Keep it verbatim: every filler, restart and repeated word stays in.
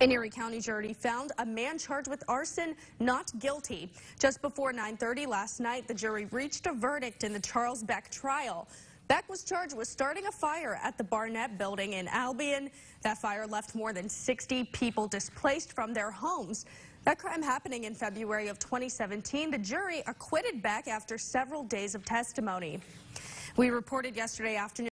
An Erie County jury found a man charged with arson not guilty. Just before nine thirty last night, the jury reached a verdict in the Charles Beck trial. Beck was charged with starting a fire at the Barnett building in Albion. That fire left more than sixty people displaced from their homes. That crime happening in February of twenty seventeen. The jury acquitted Beck after several days of testimony. We reported yesterday afternoon